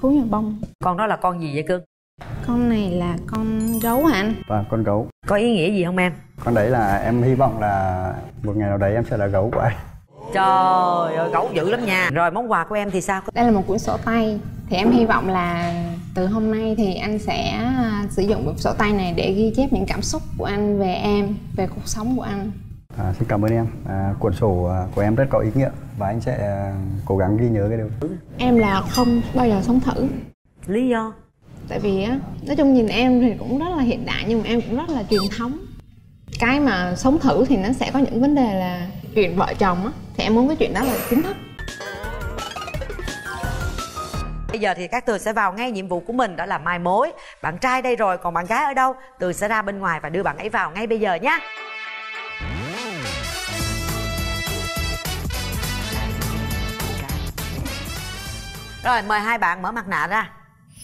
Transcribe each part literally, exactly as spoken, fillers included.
Phú Nhà Bông. Con đó là con gì vậy cưng? Con này là con gấu hả anh? Và con gấu. Có ý nghĩa gì không em? Con đấy là em hy vọng là một ngày nào đấy em sẽ là gấu của anh. Trời ơi, gấu dữ lắm nha. Rồi món quà của em thì sao? Đây là một cuốn sổ tay. Thì em hy vọng là từ hôm nay thì anh sẽ sử dụng cuốn sổ tay này để ghi chép những cảm xúc của anh về em, về cuộc sống của anh. À, xin cảm ơn em. À, cuốn sổ của em rất có ý nghĩa và anh sẽ cố gắng ghi nhớ cái điều. Em là không bao giờ sống thử. Lý do? Tại vì á, nói chung nhìn em thì cũng rất là hiện đại nhưng mà em cũng rất là truyền thống. Cái mà sống thử thì nó sẽ có những vấn đề là chuyện vợ chồng á, thì em muốn cái chuyện đó là chính thức. Bây giờ thì các Tường sẽ vào ngay nhiệm vụ của mình, đó là mai mối. Bạn trai đây rồi, còn bạn gái ở đâu? Tường sẽ ra bên ngoài và đưa bạn ấy vào ngay bây giờ nhé. Rồi, mời hai bạn mở mặt nạ ra.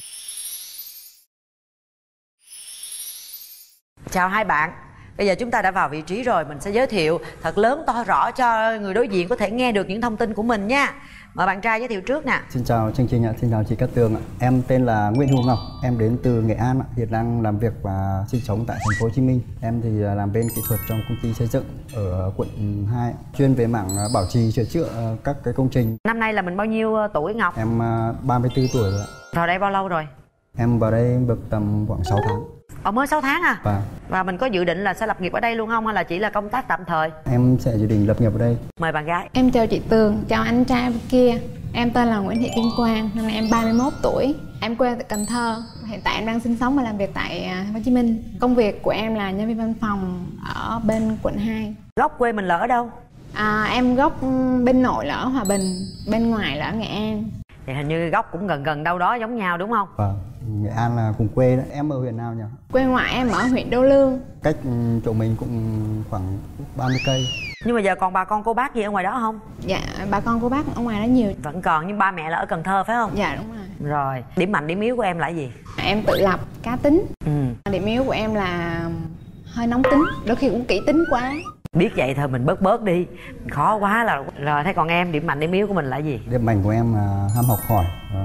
Chào hai bạn. Bây giờ chúng ta đã vào vị trí rồi, mình sẽ giới thiệu thật lớn to rõ cho người đối diện có thể nghe được những thông tin của mình nha. Mời bạn trai giới thiệu trước nè. Xin chào chương trình ạ, xin chào chị Cát Tường ạ. Em tên là Nguyễn Hữu Ngọc, em đến từ Nghệ An ạ, hiện đang làm việc và sinh sống tại thành phố Hồ Chí Minh. Em thì làm bên kỹ thuật trong công ty xây dựng ở quận hai, chuyên về mảng bảo trì sửa chữa các cái công trình. Năm nay là mình bao nhiêu tuổi Ngọc? Em ba mươi tư tuổi rồi ạ. Vào đây bao lâu rồi? Em vào đây được tầm khoảng sáu tháng. Ở mới sáu tháng à? Và Và mình có dự định là sẽ lập nghiệp ở đây luôn không hay là chỉ là công tác tạm thời? Em sẽ dự định lập nghiệp ở đây. Mời bạn gái. Em chào chị Tường, chào anh trai bên kia. Em tên là Nguyễn Thị Kim Quang, năm nay em ba mươi mốt tuổi. Em quê tại Cần Thơ. Hiện tại em đang sinh sống và làm việc tại thành phố Hồ Chí Minh. Công việc của em là nhân viên văn phòng ở bên quận hai. Gốc quê mình là ở đâu? À, em gốc bên nội là ở Hòa Bình, bên ngoài là ở Nghệ An. Thì hình như gốc cũng gần gần đâu đó giống nhau đúng không? Vâng, Nghệ An là cùng quê đó. Em ở huyện nào nhỉ? Quê ngoại em ở huyện Đô Lương. Cách chỗ mình cũng khoảng ba mươi cây. Nhưng mà giờ còn bà con cô bác gì ở ngoài đó không? Dạ, bà con cô bác ở ngoài đó nhiều. Vẫn còn, nhưng ba mẹ là ở Cần Thơ phải không? Dạ đúng rồi. Rồi, điểm mạnh điểm yếu của em là gì? Em tự lập, cá tính. Ừ. Điểm yếu của em là hơi nóng tính, đôi khi cũng kỹ tính quá. Biết vậy thôi mình bớt bớt đi, khó quá là. Rồi thế còn em, điểm mạnh điểm yếu của mình là gì? Điểm mạnh của em là ham học hỏi,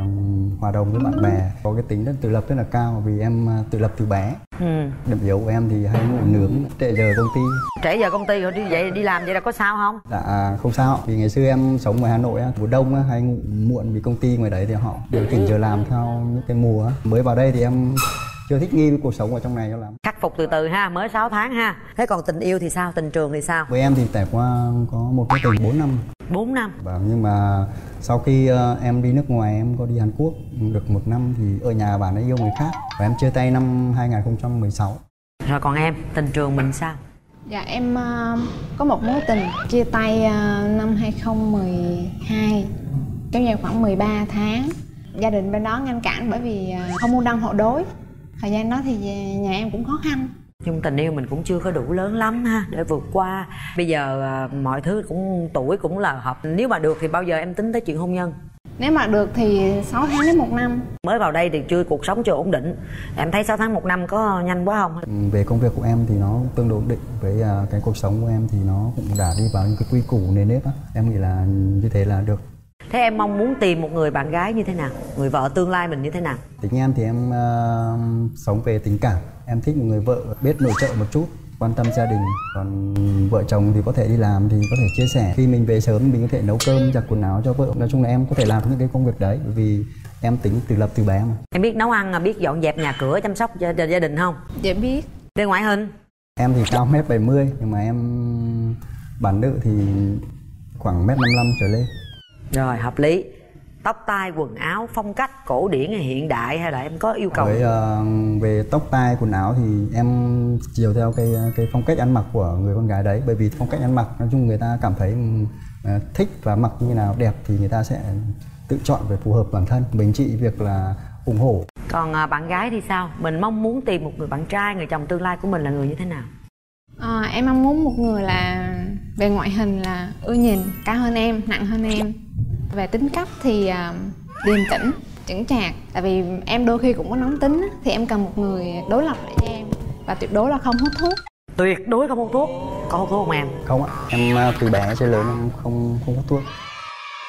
hòa đồng với bạn bè, có cái tính rất tự lập rất là cao vì em tự lập từ bé. Ừ. Điểm yếu của em thì hay ngủ nướng, trễ giờ công ty. Trễ giờ công ty rồi đi vậy đi làm vậy là có sao không? Dạ không sao, vì ngày xưa em sống ngoài Hà Nội mùa đông hay ngủ muộn vì công ty ngoài đấy thì họ điều chỉnh giờ làm theo những cái mùa. Mới vào đây thì em chưa thích nghi với cuộc sống ở trong này cho lắm. Khắc phục từ từ ha, mới sáu tháng ha. Thế còn tình yêu thì sao, tình trường thì sao? Với em thì trải qua có một cái tình bốn năm. Bốn năm. Vâng, nhưng mà sau khi uh, em đi nước ngoài, em có đi Hàn Quốc được một năm thì ở nhà bạn ấy yêu người khác và em chia tay năm hai nghìn không trăm mười sáu. Rồi còn em, tình trường mình sao? Dạ em uh, có một mối tình chia tay uh, năm hai không một hai, kéo dài khoảng mười ba tháng. Gia đình bên đó ngăn cản bởi vì uh, không môn đăng hộ đối. Thời gian đó thì nhà em cũng khó khăn. Nhưng tình yêu mình cũng chưa có đủ lớn lắm ha để vượt qua. Bây giờ à, mọi thứ cũng tuổi cũng là hợp. Nếu mà được thì bao giờ em tính tới chuyện hôn nhân? Nếu mà được thì sáu tháng đến một năm. Mới vào đây thì chưa, cuộc sống chưa ổn định. Em thấy sáu tháng một năm có nhanh quá không? Về công việc của em thì nó tương đối ổn định. Với uh, cái cuộc sống của em thì nó cũng đã đi vào những cái quy củ nền nếp á. Em nghĩ là như thế là được. Thế em mong muốn tìm một người bạn gái như thế nào? Người vợ tương lai mình như thế nào? Tính em thì em uh, sống về tình cảm. Em thích một người vợ biết nội trợ một chút, quan tâm gia đình. Còn vợ chồng thì có thể đi làm thì có thể chia sẻ. Khi mình về sớm mình có thể nấu cơm, giặt quần áo cho vợ. Nói chung là em có thể làm những cái công việc đấy bởi vì em tính tự lập từ bé mà. Em biết nấu ăn, biết dọn dẹp nhà cửa, chăm sóc cho, cho gia đình không? Dạ biết. Về ngoại hình? Em thì cao mét bảy mươi nhưng mà em bản nữ thì khoảng mét năm mươi lăm trở lên. Rồi, hợp lý. Tóc tai, quần áo, phong cách cổ điển hay hiện đại hay là em có yêu cầu? Với uh, về tóc tai, quần áo thì em chiều theo cái cái phong cách ăn mặc của người con gái đấy. Bởi vì phong cách ăn mặc nói chung người ta cảm thấy uh, thích và mặc như nào đẹp thì người ta sẽ tự chọn về phù hợp bản thân. Mình chỉ việc là ủng hộ. Còn uh, bạn gái thì sao? Mình mong muốn tìm một người bạn trai, người chồng tương lai của mình là người như thế nào? À, em mong muốn một người là về ngoại hình là ưa nhìn, cao hơn em, nặng hơn em. Về tính cách thì uh, điềm tĩnh, chững chạc. Tại vì em đôi khi cũng có nóng tính thì em cần một người đối lập lại cho em. Và tuyệt đối là không hút thuốc. Tuyệt đối không hút thuốc. Có hút thuốc không em? Không ạ, em từ bé tới lớn em không không hút thuốc.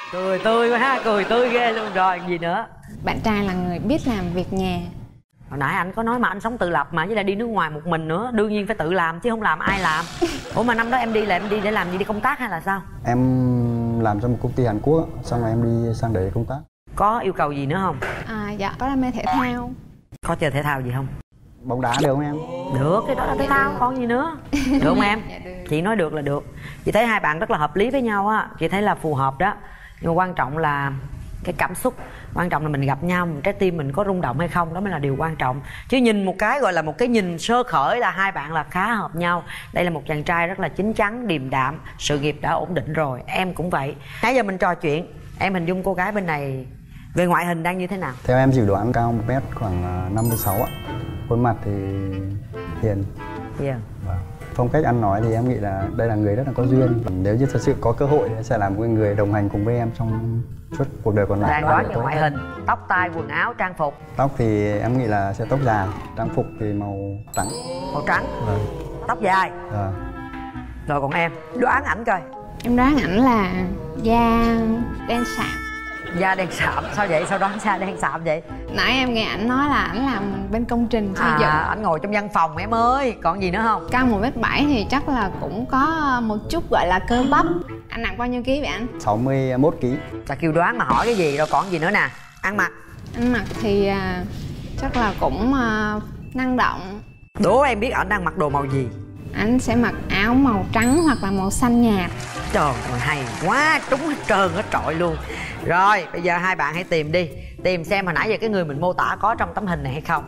Cười tươi quá ha, cười tươi ghê luôn. Rồi gì nữa? Bạn trai là người biết làm việc nhà. Hồi nãy anh có nói mà anh sống tự lập mà, với lại đi nước ngoài một mình nữa, đương nhiên phải tự làm chứ không làm ai làm. Ủa mà năm đó em đi là em đi để làm gì, đi công tác hay là sao? Em làm cho một công ty Hàn Quốc, xong rồi em đi sang đấy công tác. Có yêu cầu gì nữa không? À, dạ có đam mê thể thao. Có chơi thể thao gì không? Bóng đá được không em? Được, cái đó là thể thao, còn gì nữa. Được không em? Dạ được. Chị nói được là được. Chị thấy hai bạn rất là hợp lý với nhau á, chị thấy là phù hợp đó. Nhưng mà quan trọng là cái cảm xúc, quan trọng là mình gặp nhau, trái tim mình có rung động hay không, đó mới là điều quan trọng. Chứ nhìn một cái gọi là một cái nhìn sơ khởi là hai bạn là khá hợp nhau. Đây là một chàng trai rất là chín chắn, điềm đạm, sự nghiệp đã ổn định rồi, em cũng vậy. Nãy giờ mình trò chuyện, em hình dung cô gái bên này về ngoại hình đang như thế nào? Theo em dự đoán cao một mét khoảng năm mươi sáu ạ. Khuôn mặt thì hiền. Yeah. Vâng. Phong cách ăn nói thì em nghĩ là đây là người rất là có duyên. Nếu như thật sự có cơ hội thì sẽ là một người đồng hành cùng với em trong suốt cuộc đời còn lại. Đang nói về ngoại hình, tóc tai, quần áo, trang phục. Tóc thì em nghĩ là sẽ tóc dài, trang phục thì màu trắng. Màu trắng. Vâng. Tóc dài. Vâng. Rồi còn em, đoán ảnh coi. Em đoán ảnh là da đen sạm. Da đen sạm, sao vậy? Sao đoán da đen sạm vậy? Nãy em nghe ảnh nói là ảnh làm bên công trình xây dựng. À, ảnh ngồi trong văn phòng em ơi. Còn gì nữa không? Cao một mét bảy thì chắc là cũng có một chút gọi là cơ bắp. Anh nặng bao nhiêu ký vậy anh? sáu mươi mốt ký. Ta kêu đoán mà hỏi cái gì, rồi còn gì nữa nè? Ăn mặc. Ăn mặc thì à, chắc là cũng à, năng động. Đố em biết ảnh đang mặc đồ màu gì? Anh sẽ mặc áo màu trắng hoặc là màu xanh nhạt. Trời ơi, hay quá, trúng hết trơn hết trọi luôn. Rồi, bây giờ hai bạn hãy tìm đi. Tìm xem hồi nãy giờ cái người mình mô tả có trong tấm hình này hay không.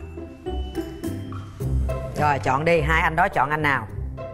Rồi, chọn đi, hai anh đó chọn anh nào?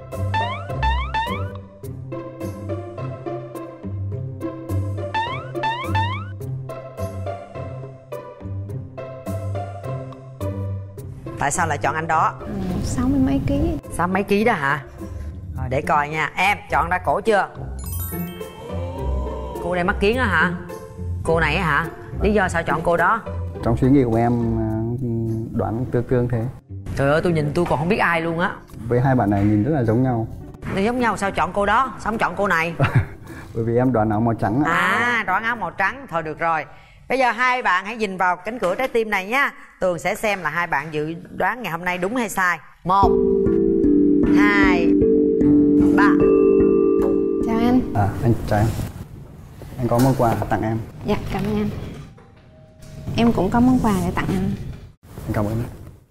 Tại sao lại chọn anh đó? Ừ, sáu mươi mấy ký. Sáu mấy ký đó hả? Rồi để coi nha. Em chọn ra cổ chưa? Cô đây mắt kiến á hả? Cô này á hả? Lý do sao chọn cô đó? Trong suy nghĩ của em đoán tương tương thế. Trời ơi, tôi nhìn tôi còn không biết ai luôn á. Với hai bạn này nhìn rất là giống nhau. Nó giống nhau sao chọn cô đó? Sao không chọn cô này? Bởi vì em đoán áo màu trắng ạ. À, đoán áo màu trắng. Thôi được rồi. Bây giờ hai bạn hãy nhìn vào cánh cửa trái tim này nha. Tường sẽ xem là hai bạn dự đoán ngày hôm nay đúng hay sai. Một, hai, ba. Chào anh. À, anh chào em. Anh có món quà tặng em. Dạ, cảm ơn anh. Em cũng có món quà để tặng anh. Anh cảm ơn.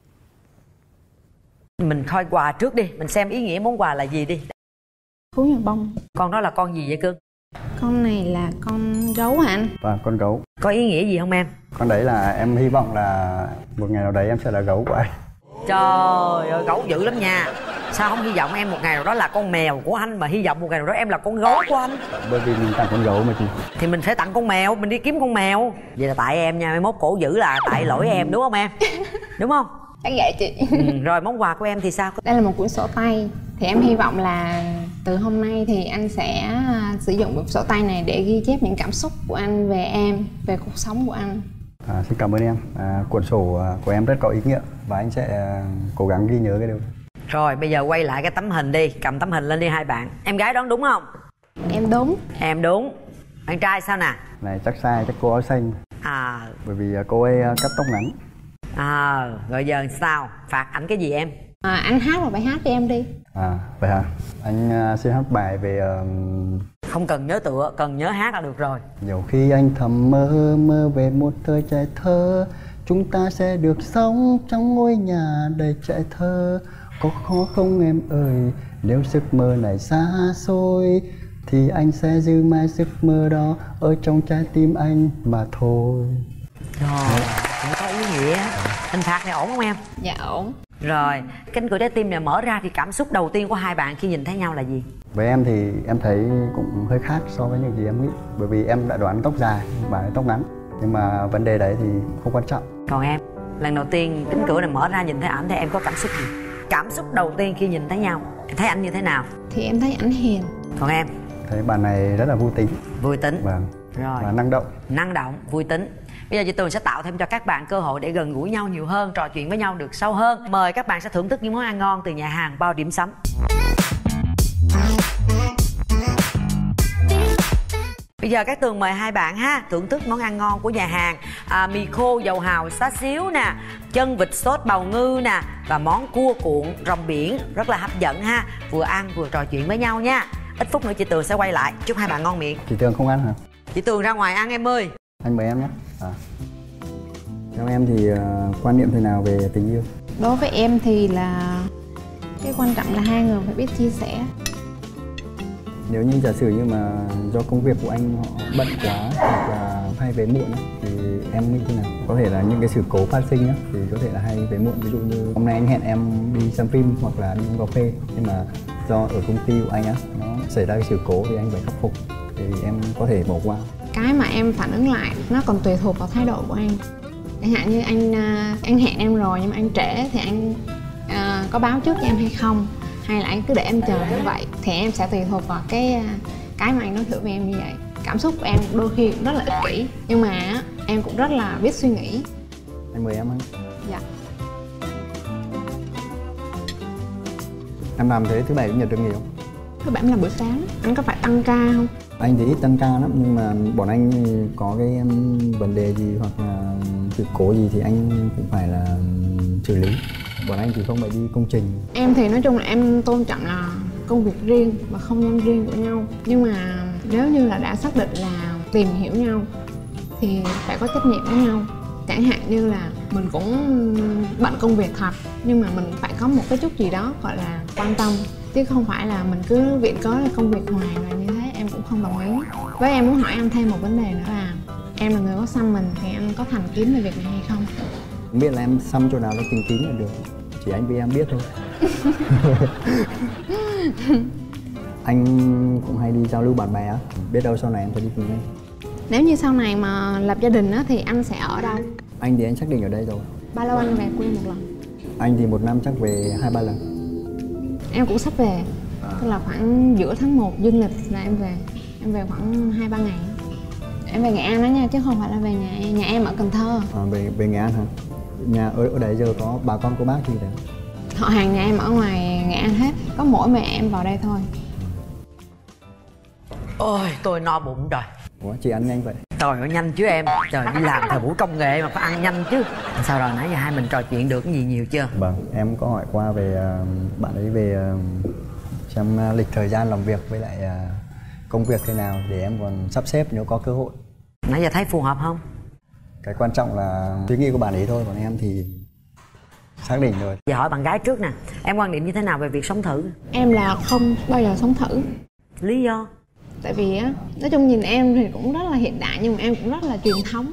Mình coi quà trước đi. Mình xem ý nghĩa món quà là gì đi. Thú nhồi bông. Con đó là con gì vậy cưng? Con này là con gấu hả anh? Và con gấu. Có ý nghĩa gì không em? Con đấy là em hy vọng là một ngày nào đấy em sẽ là gấu của anh. Trời ơi, gấu dữ lắm nha. Sao không hy vọng em một ngày nào đó là con mèo của anh, mà hy vọng một ngày nào đó em là con gấu của anh? Bởi vì mình tặng con gấu mà chị. Thì mình phải tặng con mèo, mình đi kiếm con mèo. Vậy là tại em nha, mai mốt cổ dữ là tại lỗi em đúng không em? Đúng không? Chắc vậy chị. Ừ, rồi món quà của em thì sao? Đây là một cuốn sổ tay. Thì em hy vọng là từ hôm nay thì anh sẽ sử dụng cuốn sổ tay này để ghi chép những cảm xúc của anh về em, về cuộc sống của anh. À, xin cảm ơn em. À, cuốn sổ của em rất có ý nghĩa và anh sẽ cố gắng ghi nhớ cái điều. Rồi bây giờ quay lại cái tấm hình đi. Cầm tấm hình lên đi hai bạn. Em gái đoán đúng không? Em đúng. Em đúng. Bạn trai sao nè? Này chắc sai, chắc cô áo xanh. À. Bởi vì cô ấy cắt tóc ngắn. À, rồi giờ sao? Phạt ảnh cái gì em? À, anh hát một bài hát cho em đi. À, vậy hả? Anh uh, xin hát bài về... Uh... Không cần nhớ tựa, cần nhớ hát là được rồi. Nhiều khi anh thầm mơ, mơ về một thời trẻ thơ. Chúng ta sẽ được sống trong ngôi nhà đầy trẻ thơ. Có khó không em ơi, nếu giấc mơ này xa xôi thì anh sẽ giữ mãi giấc mơ đó ở trong trái tim anh mà thôi. Rồi, cũng có ý nghĩa. Hình phạt này ổn không em? Dạ ổn. Rồi, cánh cửa trái tim này mở ra thì cảm xúc đầu tiên của hai bạn khi nhìn thấy nhau là gì? Với em thì em thấy cũng hơi khác so với những gì em nghĩ. Bởi vì em đã đoán tóc dài, bà ấy tóc ngắn. Nhưng mà vấn đề đấy thì không quan trọng. Còn em, lần đầu tiên cánh cửa này mở ra nhìn thấy ảnh thì em có cảm xúc gì? Cảm xúc đầu tiên khi nhìn thấy nhau, em thấy ảnh như thế nào? Thì em thấy ảnh hiền. Còn em? Thấy bà này rất là vui tính. Vui tính. Vâng. Rồi. Và năng động. Năng động, vui tính. Bây giờ chị Tường sẽ tạo thêm cho các bạn cơ hội để gần gũi nhau nhiều hơn, trò chuyện với nhau được sâu hơn. Mời các bạn sẽ thưởng thức những món ăn ngon từ nhà hàng Bao Điểm Sắm. Bây giờ các Tường mời hai bạn ha thưởng thức món ăn ngon của nhà hàng. à, Mì khô dầu hào xá xíu nè, chân vịt sốt bào ngư nè, và món cua cuộn rong biển rất là hấp dẫn ha. Vừa ăn vừa trò chuyện với nhau nha. Ít phút nữa chị Tường sẽ quay lại. Chúc hai bạn ngon miệng. Chị Tường không ăn hả? Chị Tường ra ngoài ăn em ơi. Anh mời em nhé. À. Theo em thì uh, quan niệm thế nào về tình yêu? Đối với em thì là cái quan trọng là hai người phải biết chia sẻ. Nếu như giả sử như mà do công việc của anh họ bận quá hoặc là hay về muộn ấy, thì em nghĩ thế nào? Có thể là những cái sự cố phát sinh á, thì có thể là hay về muộn. Ví dụ như hôm nay anh hẹn em đi xem phim hoặc là đi uống cà phê, nhưng mà do ở công ty của anh á nó xảy ra cái sự cố thì anh phải khắc phục, thì em có thể bỏ qua. Cái mà em phản ứng lại nó còn tùy thuộc vào thái độ của anh. Chẳng hạn như anh anh hẹn em rồi nhưng mà anh trễ thì anh à, có báo trước cho em hay không, hay là anh cứ để em chờ như vậy, thì em sẽ tùy thuộc vào cái cái mà anh nói thử với em như vậy. Cảm xúc của em đôi khi cũng rất là ích kỷ, nhưng mà em cũng rất là biết suy nghĩ. Anh mời em ăn. Dạ. Em làm thế thứ bảy chủ nhật được nghỉ không? Thứ bảy là buổi sáng, anh có phải tăng ca không? Anh thì ít tăng ca lắm, nhưng mà bọn anh có cái um, vấn đề gì hoặc là sự cố gì thì anh cũng phải là xử lý. Bọn anh thì không phải đi công trình. Em thì nói chung là em tôn trọng là công việc riêng và không gian riêng của nhau. Nhưng mà nếu như là đã xác định là tìm hiểu nhau thì phải có trách nhiệm với nhau. Chẳng hạn như là mình cũng bận công việc thật, nhưng mà mình phải có một cái chút gì đó gọi là quan tâm, chứ không phải là mình cứ viện cớ là công việc hoài, và như thế em cũng không đồng ý. Với em muốn hỏi anh thêm một vấn đề nữa là em là người có xăm mình thì anh có thành kiến về việc này hay không? Không biết là em xăm chỗ nào nó kín kín là được, chỉ anh với em biết thôi. Anh cũng hay đi giao lưu bạn bè á, biết đâu sau này em phải đi cùng anh. Nếu như sau này mà lập gia đình á thì anh sẽ ở đâu? Anh thì anh xác định ở đây rồi. Bao lâu anh về quê một lần? Anh thì một năm chắc về hai ba lần. Em cũng sắp về, à. Tức là khoảng giữa tháng một dương lịch là em về. Em về khoảng hai ba ngày. Em về Nghệ An đó nha, chứ không phải là về nhà em. Nhà em ở Cần Thơ. À, về, về Nghệ An hả? Nhà ở, ở đấy giờ có bà con cô bác gì đấy? Họ hàng nhà em ở ngoài Nghệ An hết, có mỗi mẹ em vào đây thôi. Ôi, tôi no bụng rồi. Ủa, chị ăn nhanh vậy? Trời ơi, nhanh chứ em. Trời, đi làm thời buổi công nghệ mà phải ăn nhanh chứ. Sao rồi, nãy giờ hai mình trò chuyện được cái gì nhiều chưa? Vâng, em có hỏi qua về uh, bạn ấy về uh, xem uh, lịch thời gian làm việc với lại uh, công việc thế nào để em còn sắp xếp nếu có cơ hội. Nãy giờ thấy phù hợp không? Cái quan trọng là suy nghĩ của bạn ấy thôi, còn em thì xác định rồi. Giờ hỏi bạn gái trước nè, em quan điểm như thế nào về việc sống thử? Em là không bao giờ sống thử. Lý do? Tại vì á, nói chung nhìn em thì cũng rất là hiện đại nhưng mà em cũng rất là truyền thống.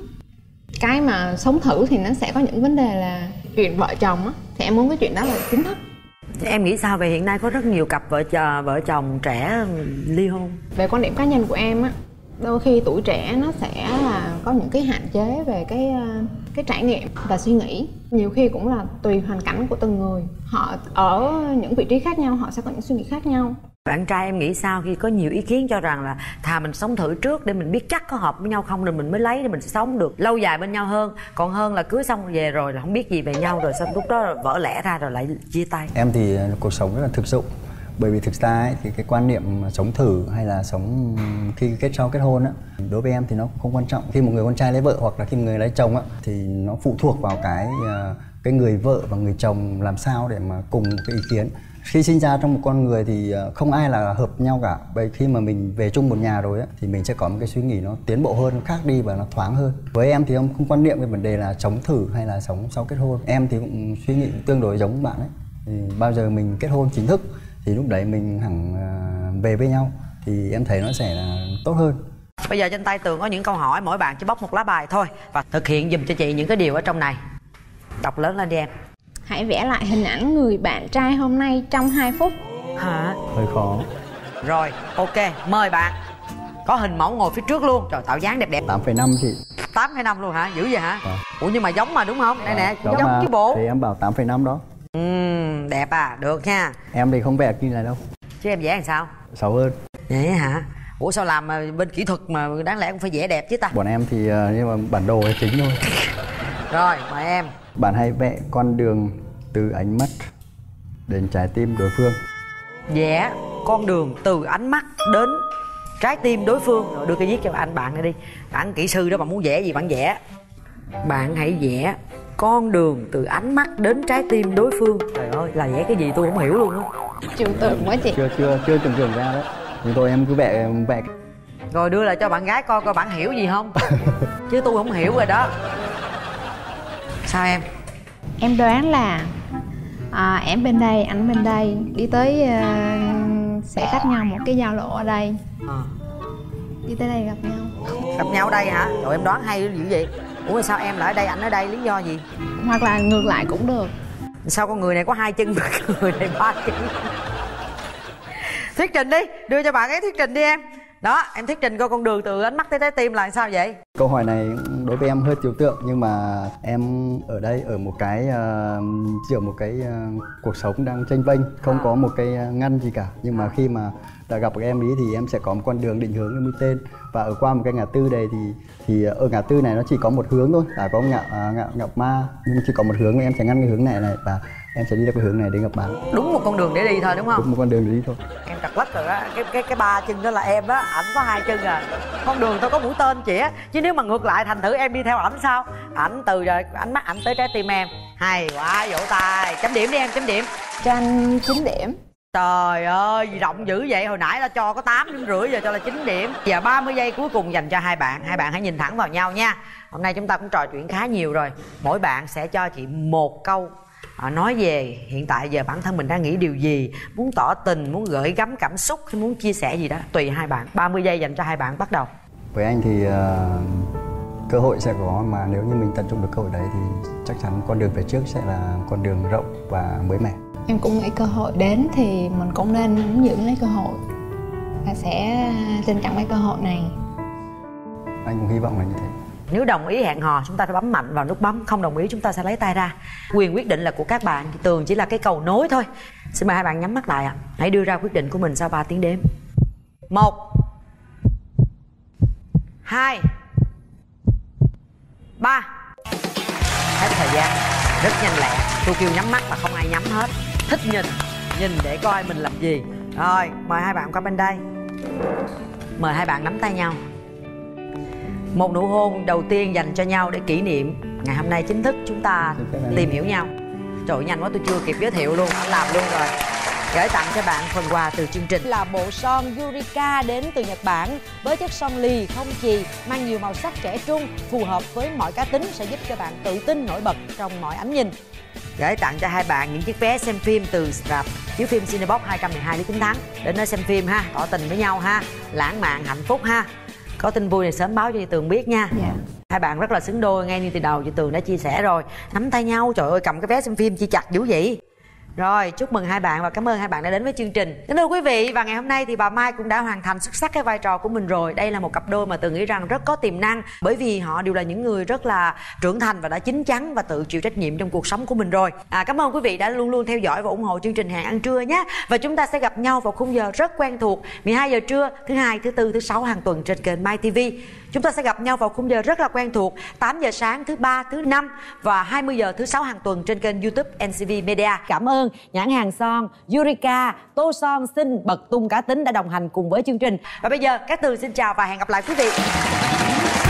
Cái mà sống thử thì nó sẽ có những vấn đề là chuyện vợ chồng á, thì em muốn cái chuyện đó là chính thức. Em nghĩ sao về hiện nay có rất nhiều cặp vợ chồng, vợ chồng trẻ ly hôn? Về quan điểm cá nhân của em á, đôi khi tuổi trẻ nó sẽ là có những cái hạn chế về cái cái trải nghiệm và suy nghĩ. Nhiều khi cũng là tùy hoàn cảnh của từng người. Họ ở những vị trí khác nhau, họ sẽ có những suy nghĩ khác nhau. Bạn trai em nghĩ sao khi có nhiều ý kiến cho rằng là thà mình sống thử trước để mình biết chắc có hợp với nhau không rồi mình mới lấy để mình sống được lâu dài bên nhau hơn, còn hơn là cưới xong về rồi là không biết gì về nhau rồi xong lúc đó vỡ lẽ ra rồi lại chia tay. Em thì cuộc sống rất là thực dụng, bởi vì thực ra ấy, thì cái quan niệm sống thử hay là sống khi kết sau kết hôn á, đối với em thì nó không quan trọng. Khi một người con trai lấy vợ hoặc là khi một người lấy chồng á, thì nó phụ thuộc vào cái cái người vợ và người chồng làm sao để mà cùng một cái ý kiến. Khi sinh ra trong một con người thì không ai là hợp nhau cả. Vậy khi mà mình về chung một nhà rồi á, thì mình sẽ có một cái suy nghĩ nó tiến bộ hơn, nó khác đi và nó thoáng hơn. Với em thì em không quan niệm về vấn đề là sống thử hay là sống sau kết hôn. Em thì cũng suy nghĩ tương đối giống bạn ấy. Thì bao giờ mình kết hôn chính thức thì lúc đấy mình hẳn về với nhau thì em thấy nó sẽ là tốt hơn. Bây giờ trên tay Tường có những câu hỏi, mỗi bạn chỉ bóc một lá bài thôi và thực hiện giùm cho chị những cái điều ở trong này. Đọc lớn lên đi em. Hãy vẽ lại hình ảnh người bạn trai hôm nay trong hai phút. Hả? Hơi khó. Rồi, ok, mời bạn. Có hình mẫu ngồi phía trước luôn. Trời, tạo dáng đẹp đẹp. tám phẩy năm chị. tám phẩy năm luôn hả? Dữ vậy hả? À. Ủa nhưng mà giống mà đúng không? Đây nè, Đó giống mà, chứ bộ. thì em bảo tám phẩy năm đó. Ừ, đẹp à, được nha. Em thì không vẽ như này đâu. Chứ em vẽ làm sao? Xấu hơn. Vậy hả? Ủa sao làm mà bên kỹ thuật mà đáng lẽ cũng phải vẽ đẹp chứ ta? Bọn em thì nhưng mà bản đồ là chính thôi. Rồi, mời em. Bạn hãy vẽ con đường từ ánh mắt đến trái tim đối phương. Vẽ con đường từ ánh mắt đến trái tim đối phương. Rồi đưa cái viết cho anh bạn này đi. Bạn kỹ sư đó, bạn muốn vẽ gì bạn vẽ. Bạn hãy vẽ con đường từ ánh mắt đến trái tim đối phương. Trời ơi, là vẽ cái gì tôi không hiểu luôn á. Trừu tượng quá chị. Chưa chưa chưa tưởng tượng ra đấy. Nhưng tôi em cứ vẽ vẽ. Rồi đưa lại cho bạn gái coi coi bạn hiểu gì không. Chứ tôi không hiểu rồi đó. Sao em? Em đoán là à, em bên đây, anh bên đây, đi tới uh, sẽ cách nhau một cái giao lộ ở đây. À. Đi tới đây gặp nhau. Gặp nhau ở đây hả? Rồi em đoán hay dữ vậy. Ủa sao em lại ở đây, anh ở đây, lý do gì? Hoặc là ngược lại cũng được. Sao con người này có hai chân, người này ba chân? Thuyết trình đi, đưa cho bạn ấy thuyết trình đi em. Đó, em thuyết trình coi con đường từ ánh mắt tới trái tim là sao vậy? Câu hỏi này đối với em hơi trừu tượng, nhưng mà em ở đây ở một cái uh, giữa một cái uh, cuộc sống đang chênh vênh, không có một cái uh, ngăn gì cả. Nhưng mà khi mà đã gặp được em ý thì em sẽ có một con đường định hướng cái mũi tên, và ở qua một cái ngã tư này thì thì ở ngã tư này nó chỉ có một hướng thôi, đã có ngã, uh, ngã ngã ma, nhưng chỉ có một hướng, em sẽ ngăn cái hướng này này và em sẽ đi theo cái hướng này để gặp bạn. Đúng một con đường để đi thôi đúng không? Đúng một con đường để đi thôi. Em trật lất rồi á, cái cái cái ba chân đó là em á, ảnh có hai chân à. Con đường tôi có mũi tên chị á, chứ nếu mà ngược lại thành thử em đi theo ảnh sao? Ảnh từ rồi ánh mắt ảnh tới trái tim em. Hay quá, vỗ tay, chấm điểm đi em, chấm điểm. Cho anh chín điểm. Trời ơi, gì rộng dữ vậy, hồi nãy là cho có tám điểm rưỡi, giờ cho là chín điểm. Giờ ba mươi giây cuối cùng dành cho hai bạn. Hai bạn hãy nhìn thẳng vào nhau nha. Hôm nay chúng ta cũng trò chuyện khá nhiều rồi. Mỗi bạn sẽ cho chị một câu à, nói về hiện tại giờ bản thân mình đang nghĩ điều gì, muốn tỏ tình, muốn gửi gắm cảm xúc hay muốn chia sẻ gì đó, tùy hai bạn. ba mươi giây dành cho hai bạn, bắt đầu. Với anh thì uh, cơ hội sẽ có, mà nếu như mình tận dụng được cơ hội đấy thì chắc chắn con đường về trước sẽ là con đường rộng và mới mẻ. Em cũng nghĩ cơ hội đến thì mình cũng nên nắm giữ lấy cơ hội và sẽ trân trọng cái cơ hội này. Anh cũng hy vọng là như thế. Nếu đồng ý hẹn hò chúng ta sẽ bấm mạnh vào nút bấm, không đồng ý chúng ta sẽ lấy tay ra. Quyền quyết định là của các bạn, Tường chỉ là cái cầu nối thôi. Xin mời hai bạn nhắm mắt lại ạ. Hãy đưa ra quyết định của mình sau ba tiếng đếm. Một, hai, ba. Hết thời gian, rất nhanh lẹ. Tôi kêu nhắm mắt mà không ai nhắm hết. Thích nhìn, nhìn để coi mình làm gì. Rồi, mời hai bạn qua bên đây. Mời hai bạn nắm tay nhau. Một nụ hôn đầu tiên dành cho nhau để kỷ niệm ngày hôm nay chính thức chúng ta tìm hiểu nhau. Trời ơi, nhanh quá tôi chưa kịp giới thiệu luôn, anh làm luôn rồi. Gửi tặng cho bạn phần quà từ chương trình là bộ son Yurika đến từ Nhật Bản, với chất son lì không chì, mang nhiều màu sắc trẻ trung, phù hợp với mọi cá tính, sẽ giúp cho bạn tự tin nổi bật trong mọi ánh nhìn. Gửi tặng cho hai bạn những chiếc vé xem phim từ rạp chiếu phim Cinebox hai trăm mười hai Lý Chính Thắng. Đến nơi xem phim ha, tỏ tình với nhau ha, lãng mạn hạnh phúc ha. Có tin vui này sớm báo cho chị Tường biết nha. Dạ. Hai bạn rất là xứng đôi, ngay như từ đầu chị Tường đã chia sẻ rồi. Nắm tay nhau, trời ơi cầm cái vé xem phim chi chặt dữ vậy. Rồi, chúc mừng hai bạn và cảm ơn hai bạn đã đến với chương trình. Kính thưa quý vị, và ngày hôm nay thì bà Mai cũng đã hoàn thành xuất sắc cái vai trò của mình rồi. Đây là một cặp đôi mà Tường nghĩ rằng rất có tiềm năng, bởi vì họ đều là những người rất là trưởng thành và đã chín chắn và tự chịu trách nhiệm trong cuộc sống của mình rồi. À, cảm ơn quý vị đã luôn luôn theo dõi và ủng hộ chương trình Hẹn Ăn Trưa nhé. Và chúng ta sẽ gặp nhau vào khung giờ rất quen thuộc, mười hai giờ trưa, thứ hai, thứ tư, thứ sáu hàng tuần trên kênh My ti vi. Chúng ta sẽ gặp nhau vào khung giờ rất là quen thuộc, tám giờ sáng thứ ba, thứ năm và hai mươi giờ thứ sáu hàng tuần trên kênh YouTube en xê vê Media. Cảm ơn nhãn hàng son Yurika, tô son xinh bật tung cá tính đã đồng hành cùng với chương trình. Và bây giờ Cát Tường xin chào và hẹn gặp lại quý vị.